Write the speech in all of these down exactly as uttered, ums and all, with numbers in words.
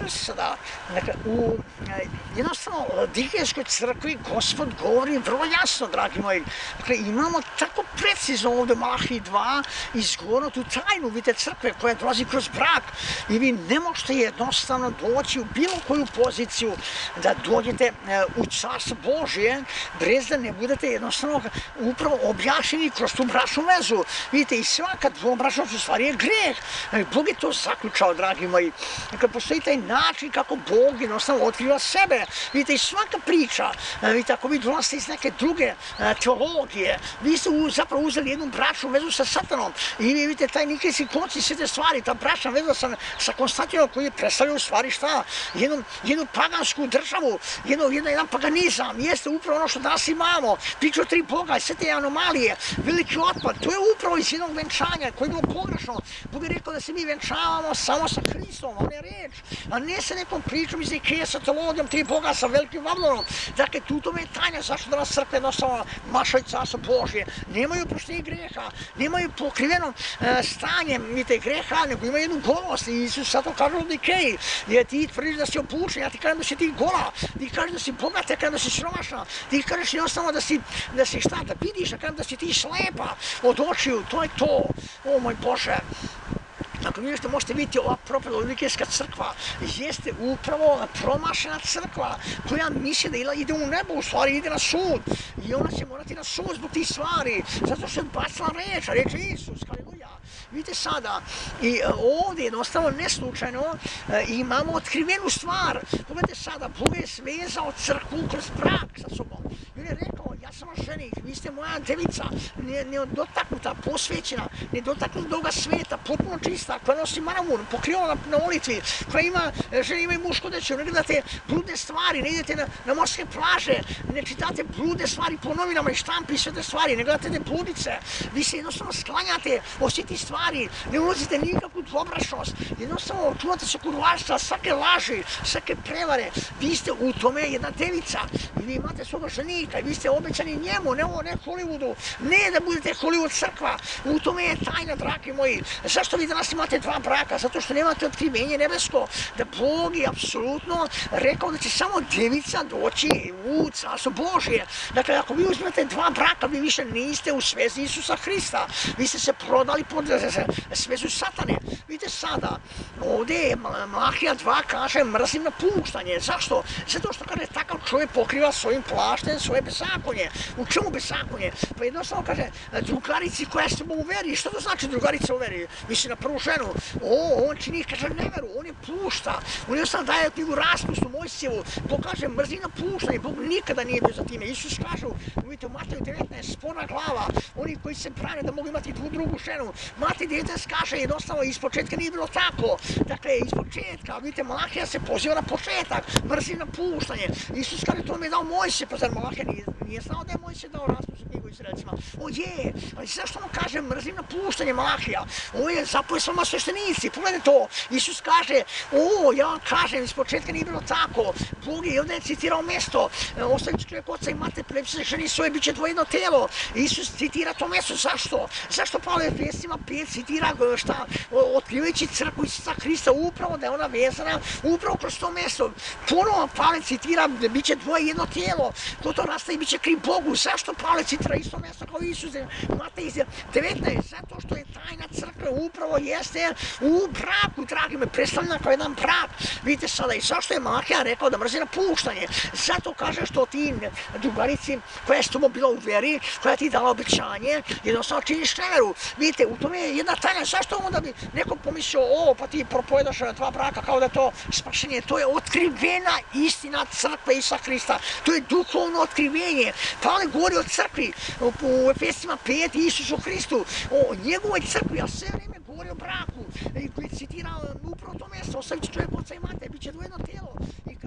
sada, dakle, u jednostavno Dikenskoj crkvi Gospod govori vrlo jasno, dragi moji. Dakle, imamo tako precizno ovdje Malahiji dva izgovoreno tu tajnu, vidite, crkve koja dolazi kroz brak i vi ne možete jednostavno doći u bilo koju poziciju da dođete u Carstvo Božje bez da ne budete jednostavno upravo objašnjeni kroz tu bračnu vezu. Vidite, i svaka dvobračnost u stvari je greh. Bog je to zaključao, dragi moji. Dakle, postoji taj način kako Bog jednostavno otkriva sebe. Vidite, i svaka priča, vidite, ako vi dolazite iz neke druge teologije, vi ste zapravo uzeli jednu bračnu vezu sa Satanom i vidite, taj Nikejski konci, sve te stvari, ta bračna veza sa, sa Konstantinom koji predstavlja u stvari šta? Jednu, jednu pagansku državu, jedno, jedan, jedan paganizam, jeste upravo ono što danas imamo, priča o tri Boga, sve te anomalije, veliki otpad, to je upravo iz jednog venčanja koje je bilo pogrešno. Bog je rekao da se mi venčavamo samo sa Hristom, on je reč, a ne sa nekom pričom iz Nikeje, sa teologijom tri Boga, sa velikim Vavilonom. Dakle, tu tome je tajna zašto danas crkve jednostavno mašaju Carstvo Božje. Nemaju oproštenje greha, nemaju pokriveno e, stanje, vidite, greha, nego imaju jednu golost. I Isus sad to kaže u Nikeji, jer ti tvrdiš da si opučen, ja ti kažem da si ti gola, ti kažeš da si bogat, ja kažem da si siromašna, ti kažeš jednostavno da si, da si šta, da vidiš, ja kažem da si ti slepa od očiju, to je to. O moj Bože. Dakle, vi što možete vidjeti, ova propala Nikejska crkva jeste upravo promašena crkva koja misli da ide u nebo, u stvari ide na sud. I ona će morati na sud zbog tih stvari, zato što je odbacila reč, a reč je Isus, haleluja. Vidite sada, i ovdje jednostavno neslučajno imamo otkrivenu stvar. Pogledajte sada, Bog je svezao crkvu kroz brak sa sobom. I on je rekao, ja sam vaš ženih, vi ste moja devica, nedotaknuta, posvećena, nedotaknuta ovoga sveta, potpuno čista, koja nosi maramur, pokrivena na molitvi, koja ima, žene imaju mušku deću, ne gledate bludne stvari, ne idete na, na morske plaže, ne čitate bludne stvari po novinama i štampi i sve te stvari, ne gledate te bludice, vi se jednostavno sklanjate od svih tih stvari, ne ulazite nikakvu dvobračnost, jednostavno čuvate se kurvarstva, svake laži, svake prevare, vi ste u tome jedna devica i vi imate svoga ženika i vi ste obećani njemu, ne ovo, ne Hollywoodu, ne da budete Hollywood crkva, u tome je tajna, dragi moji. Zašto vi danas imate dva braka? Zato što nemate otkrivenje nebesko, da Bog je apsolutno rekao da će samo devica doći u Carstvo Božje. Dakle, ako vi uzmete dva braka, vi više niste u svezi Isusa Hrista, vi ste se prodali pod svezu Satane. Vidite sada, ovdje je Malahija dva kaže mrzim napuštanje. Zašto? Zato što kaže takav čovjek pokriva svojim plaštem svoje bezakonje. U čemu bezakonje? Pa jednostavno kaže drugarici koja se mu uveri. Što to znači drugarica uveri? Misli na prvu ženu. O, on čini, kaže, neveru, on je pušta. On jednostavno daje knjigu raspusnu Mojsijevu. Bog kaže mrzi napuštanje. Bog nikada nije bio za time. Isus kaže, vidite u Mateju devetnaest, sporna glava, oni koji se brane da mogu imati tu drugu ženu. Matej devetnaest kaže jednostavno iz početka nije bilo tako. Dakle, iz početka, vidite, Malahija se poziva na početak, mrzi napuštanje. Isus kaže, to mi je dao Mojsije, pa zar Malahija nije, nije znao da je Mojsije dao raspusnu knjigu Izraelcima? O je, ali zašto on kaže mrzi napuštanje Malahija? Ovo je zapoje s vama sveštenici, pogledajte to. Isus kaže, o, ja vam kažem, iz početka nije bilo tako. Bog je ovdje citirao mjesto, ostavit čovjek oca i mate, prelepši se ženi svoje, bit će dvojno tijelo. Isus citira to mjesto, zašto? Zašto Pavle Efesima pet citira šta? Otkrivajući crkvu Isusa Hrista, upravo da je ona vezana, upravo kroz to mjesto. Ponovo Pavle citira da bit će dvoje jedno tijelo, ko to nastaje bit će kriv Bogu. Zašto Pavle citira isto mjesto kao Isus? Matej devetnaest, zato što je tajna crkve upravo jeste u braku, dragi me, predstavljena kao jedan brak. Vidite sada i zašto je Malahija rekao da mrzi napuštanje? Zato kaže što ti drugarici koja je s tobom bila u veri, koja ti dala obećanje, jednostavno činiš neveru. Vidite, u tome je jedna tajna. Zašto onda bi neko pomislio, o, pa ti propovedaš dva braka kao da je to spašenje? To je otkrivena istina crkve Isusa Hrista. To je duhovno otkrivenje. Pavle govori o crkvi u Efesima pet i Isusu Hristu, o njegovoj crkvi, a sve vrijeme govori o braku. I koji citira upravo to mjesto, ostavit će čovjek oca i mate, bit će dvojno tijelo. I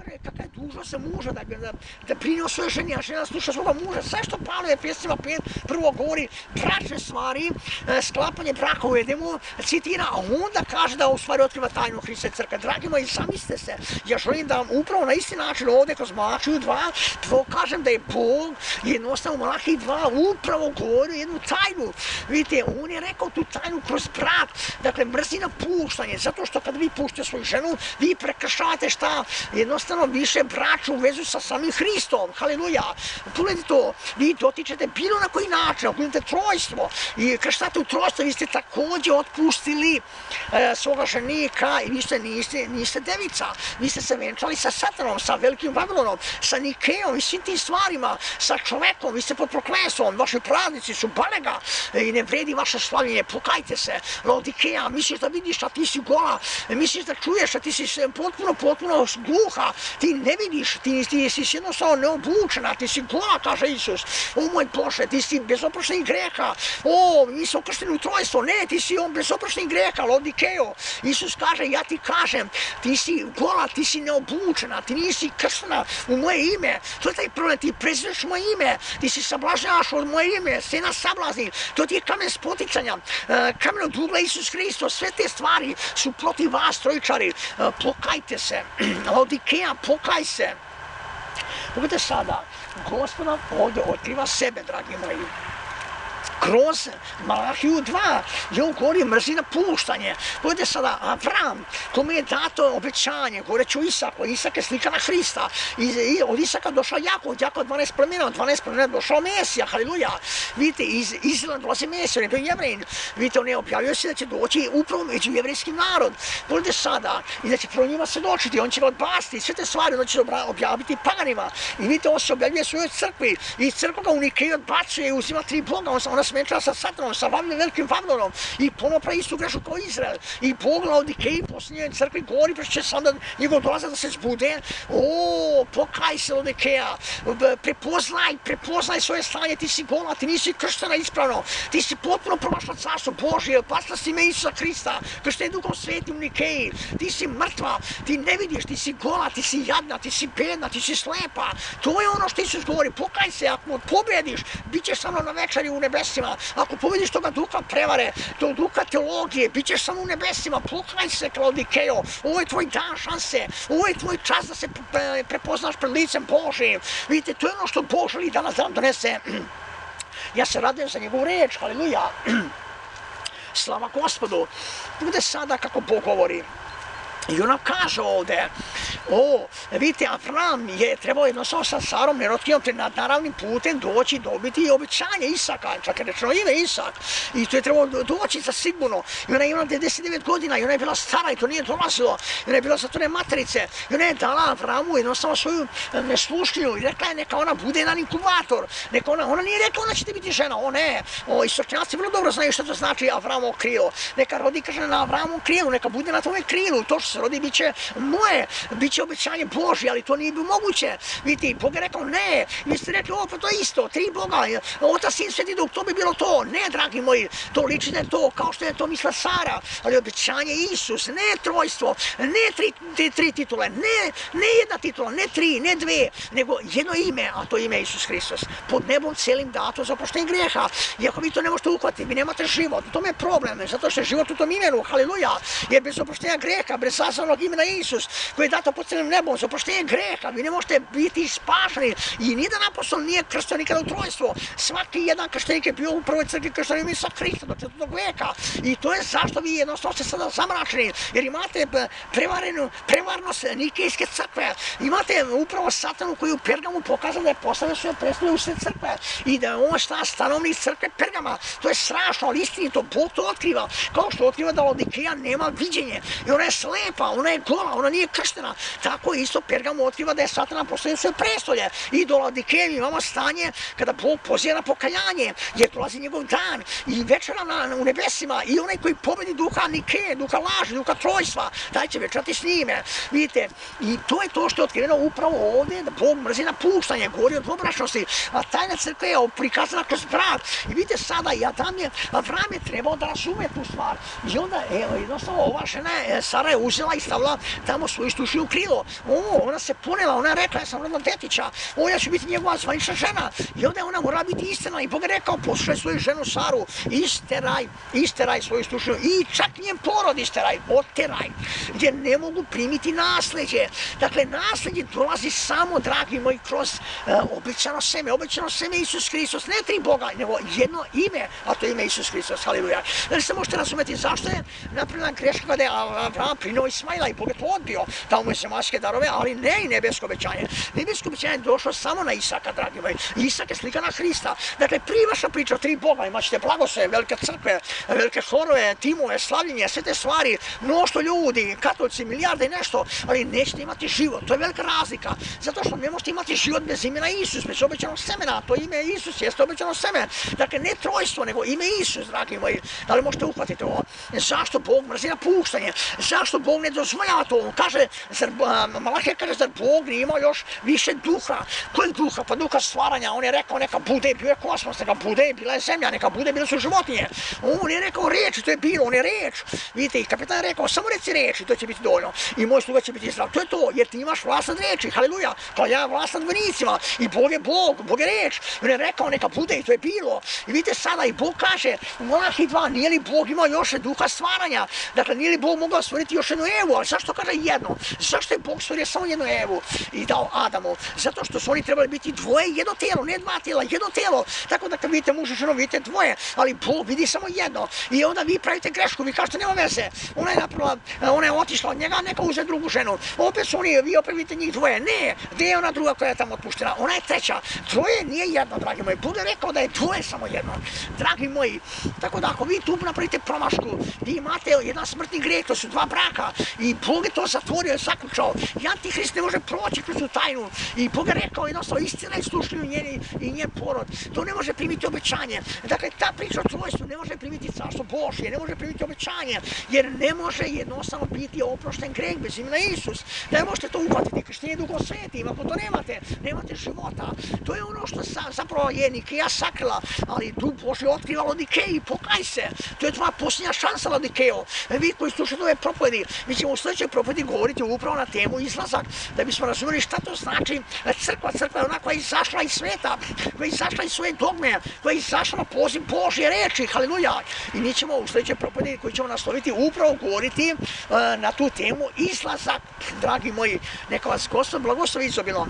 kakva je dužnost za muža, da, da, da brine o svojoj ženi, a žena sluša svoga muža. Sve što Pavle Efesima pet prvo govori, bračne stvari, sklapanje braka u Edemu, citira, a onda kaže da u stvari otkriva tajnu Hrista i crkve. Dragi moji, zamislite se, ja želim da vam upravo na isti način ovdje kroz Malahiju dva pokažem da je Bog jednostavno u Malahiji dva upravo govori jednu tajnu. Vidite, on je rekao tu tajnu kroz brak, dakle mrzina puštanje, zato što kad vi puštate svoju ženu, vi prekršavate šta? Jednostavno više braču u vezu sa samim Hristom, haleluja. Pogledajte to, vi dotičete bilo na koji način, ako imate trojstvo i krštate u trojstvo, vi ste također otpustili e, svoga ženika i vi ste, niste, niste devica. Vi ste se venčali sa Satanom, sa velikim Vavilonom, sa Nikejom i svim tim stvarima, sa čovekom, vi ste pod prokletstvom, vaši praznici su balega i ne vredi vaše slavljenje, pokajte se. Laodikeja, misliš da vidiš, a ti si gola, misliš da čuješ, a ti si potpuno, potpuno gluha, ti ne vidiš, ti, ti si jednostavno neobučena, ti si gola, kaže Isus. O moj Bože, ti si bez oproštenih greha, o, mi smo kršteni u trojstvo, ne, ti si on bez oproštenih greha, Laodikejo. Isus kaže, ja ti kažem, ti si gola, ti si neobučena, ti nisi krštena u moje ime, to je taj problem, ti prezireš moje ime, ti si sablažnjavaš od moje ime, sve nas sablazni, to ti je kamen spoticanja, kamen od ugla Isus Hristos, sve te stvari su protiv vas, trojčari, pokajte se, Laodikeja, pokaj se. Pogledajte sada, Gospod nam ovdje otkriva sebe, dragi moji. Kroz Malahiju dva, je on govori mrzina puštanje. Pogledajte sada, Avram, kome je dato obećanje, govoreći o Isaku, Isak je slika na Hrista. I, i od Isaka došao Jakov, od Jakova dvanaest plemena, od dvanaest plemena došao Mesija, haleluja. Vidite, iz Izraela dolazi Mesija, on je bio Jevrejin. Vidite, on je objavio se da će doći upravo među jevrejski narod. Pogledajte sada, i da će prvo njima se dočiti, on će ga odbasti, sve te stvari, on će objaviti paganima. I vidite, on se objavljuje svojoj crkvi, i crkva ga u Nikeji odbacuje i uzima tri boga, on, ona smenčala sa Satanom, sa velikim Vavilonom i ponovno pravi istu grešku kao Izrael. I Bog na Laodikeji posljednjoj crkvi govori, pa će sam da njegov dolaza da se zbude. O, pokaj se Laodikeja, prepoznaj, prepoznaj svoje stanje, ti si gola, ti nisi krštena ispravno, ti si potpuno promašla carstvo Božje, pasla si ime Isusa Hrista, kršten Duhom Svetim u Nikeji, ti si mrtva, ti ne vidiš, ti si gola, ti si jadna, ti si bedna, ti si slepa. To je ono što Isus govori, pokaj se, ako pobjediš, bit ćeš sa mnom na večeri u nebesima. Ako pobediš toga duha prevare, tog duha teologije, bit ćeš samo u nebesima, pokaj se, Laodikejo, ovo je tvoj dan šanse, ovo je tvoj čas da se prepoznaš pred licem Božijim. Vidite, to je ono što Bog želi danas da nam donese. Ja se radujem za njegovu reč, haleluja. Slava Gospodu. Vidite sada kako Bog govori. I ona kaže ovdje, o, vidite, Avram je trebao jednostavno sa Sarom nerotkijom te nadnaravnim putem doći dobiti i obećanje Isaka, čak je rečeno ime Isak, i to je trebao doći za sigurno. I ona je imala devedeset devet godina i ona je bila stara i to nije dolazilo, i ona je bila zatvorene materice, i ona je dala Avramu jednostavno svoju neslušnju i rekla je neka ona bude jedan inkubator, neka ona, ona nije rekla ona će ti biti žena, o ne, o, istočnjaci vrlo dobro znaju što to znači Avramovo krilo, neka rodi kaže na Avramovom krilu, neka bude na tome krilu, to što se rodi bit će moje, bit će obećanje Božje, ali to nije bilo moguće. Vidite, Bog je rekao ne, vi ste rekli ovo pa to je isto, tri Boga, Otac, Sin, Sveti Duh, to bi bilo to. Ne, dragi moji, to liči da je to, kao što je to misla Sara, ali obećanje Isus, ne trojstvo, ne tri, tri, tri titule, ne, ne jedna titula, ne tri, ne dve, nego jedno ime, a to ime je Isus Hristos. Pod nebom cijelim dato za oproštenje grijeha. I ako vi to ne možete uhvatiti, vi nemate život, u tome je problem, zato što je život u tom imenu, haleluja, jer bez oproštenja grijeha, bez saznanog imena Isus, koji je dato pod cijelim nebom za oproštenje grijeha, vi ne možete biti spašeni. I nijedan apostol nije krštio nikada u trojstvo. Svaki jedan krštenik je bio u prvoj crkvi krštenik Isusa Hrista do četvrtog veka. I to je zašto vi jednostavno ste sada zamračeni, jer imate prevarenu, prevarnost Nikejske crkve. Imate upravo Satanu koji u Pergamu pokazao da je postavio svoje predstavlje u sve crkve i da je on šta stanovnik crkve Pergama. To je strašno, ali istinito, Bog to otkriva. Kao što otkriva da Laodikeja nema viđenje. I ona je slepa, ona je gola, ona nije krštena. Tako isto Pergam otkriva da je Satana postavio svoje predstavlje. I do Laodikeje imamo stanje kada Bog poziva na pokajanje, jer dolazi njegov dan i večera na, u nebesima i onaj koji pobedi duha Nikeje, duha laži, duha trojstva, taj će večerati s njime. Vidite, i to je to što je otkriveno upravo ovdje, da Bog mrzi napuštanje, govori o dvobračnosti, a tajna crkva je prikazana kroz brak. I vidite sada, i Adam je, Avram je trebao da razume tu stvar. I onda, evo, jednostavno, ova žena, Sara je uzela i stavila tamo svoju stušnju u krilo. O, ona se ponela, ona je rekla, ja sam rodila detića, o, ja ću biti njegova zvanična žena. I onda ona mora biti istina. I Bog je rekao, poslušaj svoju ženu Saru, isteraj, isteraj svoju slušaju. I čak njen porod isteraj, oteraj, gdje ne mogu primiti nasljeđe. Dakle, nasljeđe dolazi samo, dragi moji, kroz uh, obećano seme. Obećano seme Isus Hristos, ne tri Boga, nego jedno ime, a to ime Isus Hristos, haleluja. Da li se možete razumjeti zašto je napravljena greška kada je Abraham prinuo Ismaila i Bog je to odbio, dao mu je zemaljske darove, ali ne i nebesko obećanje. Nebesko obećanje je došlo samo na Isaka, dragi moji. Isak je slika na Hrista. Dakle, prije vaša priča o tri Boga, imat ćete blagoslove, velike crkve, velike horove, timove, slavljenje, sve te stvari, mnoštvo ljudi, katolici, milijarde i nešto, ali nećete imati život. To je velika razlika, zato što ne možete imati život bez imena Isus, bez obećanog semena. To ime Isus jeste obećano seme. Dakle, ne trojstvo, nego ime Isus, dragi moji. Da li možete uhvatiti ovo? Zašto Bog mrzi napuštanje? Zašto Bog ne dozvoljava to? On kaže, zar, Malahija kaže, zar Bog nije imao još više duha? Kojeg duha? Pa duha stvaranja. On je rekao, neka bude, bio je kosmos, neka bude, bila je zemlja, neka bude, bile su životinje. On je rekao riječ, to je bilo, on je riječ. Vidite, i kapitan je rekao, samo reci riječ i to će biti dovoljno. I moj sluga će biti zdrav. To je to, jer ti imaš vlast nad riječi, haleluja. Kao ja vlast nad vojnicima. I Bog je Bog, Bog je riječ. On je rekao, neka bude i to je bilo. I vidite sada, i Bog kaže, u Malahiji dva, nije li Bog imao još duha stvaranja? Dakle, nije li Bog mogao stvoriti još jednu Evu? Ali zašto kaže jedno? Zašto je Bog stvorio samo jednu Evu i dao Adamu? Zato što su oni trebali biti dvoje, jedno tijelo, ne dva tijela, jedno tijelo. Tako da kad vidite muž i ženu, vidite dvoje, ali Bog vidi samo jedno. I onda vi pravite grešku, vi kažete, nema veze. Ona je napravila, ona je otišla od njega, neka uze drugu ženu. Opet su oni, vi opet vidite njih dvoje. Ne, gdje je ona druga koja je tamo otpuštena? Ona je treća. Troje nije jedno, dragi moji. Bog je rekao da je dvoje samo jedno. Dragi moji, tako da ako vi tu napravite promašku, vi imate jedan smrtni grijeh, to su dva braka i Bog je to zatvorio i zaključao. I Antihrist ne može proći kroz tu tajnu. I Bog je rekao jednostavno, istina je slušljiv njeni i njen porod. To ne može primiti obećanje. Dakle, ta priča o trojstvu ne može primiti carstvo Božje, ne može primiti obećanje, jer ne može jednostavno biti oprošten greh bez imena Isus. Da možete to uhvatiti, krštenje Duhom Svetim, ako to nemate, nemate života. To je ono što sa, zapravo je Nikeja sakrila, ali Duh Božji otkriva Laodikeji, pokaj se. To je tvoja posljednja šansa, Laodikejo. Vi koji slušate ove propovedi, mi ćemo u sljedećoj propovedi govoriti upravo na temu izlazak, da bismo razumjeli šta to znači crkva. Crkva je ona koja je izašla iz sveta, koja je izašla iz svoje dogme, koja je izašla na poziv Božje reči, haleluja. I mi ćemo u sljedećoj propovedi koji ćemo nasloviti upravo govoriti uh, na tu temu izlazak. Dragi moji, neka vas Gospod blagoslovi izobilno.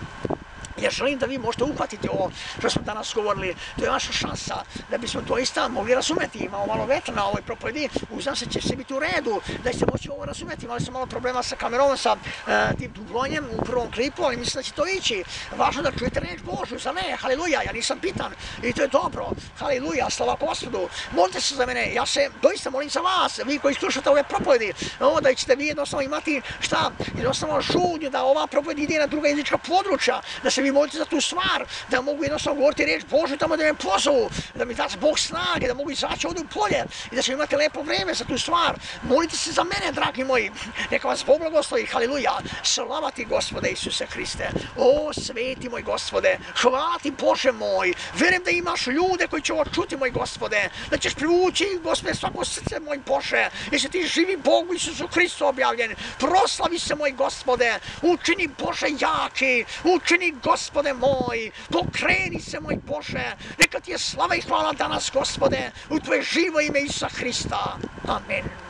Ja želim da vi možete uhvatiti ovo što smo danas govorili. To je vaša šansa da bismo doista mogli razumjeti. Imamo malo vetra na ovoj propovedi, uznam se će se biti u redu, da ćete moći ovo razumjeti. Imali smo malo problema sa kamerom, sa uh, tim dublonjem u prvom klipu, ali mislim da će to ići. Važno da čujete reč Božju, za ne, haleluja, ja nisam pitan i to je dobro, haleluja, slava Gospodu. Molite se za mene, ja se doista molim za vas, vi koji slušate ove propovedi, o, da ćete vi jednostavno imati šta, jednostavno žudnju da ova propoved ide na druga jezička područja, da se vi molite za tu stvar, da mogu jednostavno govoriti riječ Božju tamo da me pozovu, da mi daš Bog snage, da mogu izaći ovdje u polje i da će imati lepo vrijeme za tu stvar. Molite se za mene, dragi moji, neka vas Bog blagoslovi, haleluja, slava ti Gospode Isuse Hriste, o sveti moj Gospode, hvala ti Bože moj, vjerujem da imaš ljude koji će ovo čuti, moj Gospode, da ćeš privući, Gospode, svako srce, moj Bože, jer si ti živi Bog u Isusu Hristu objavljen, proslavi se, moj Gospode, učini Bože jaki, učini Gospode moj, pokreni se, moj Bože, neka ti je slava i hvala danas, Gospode, u tvoje živo ime Isusa Hrista. Amen.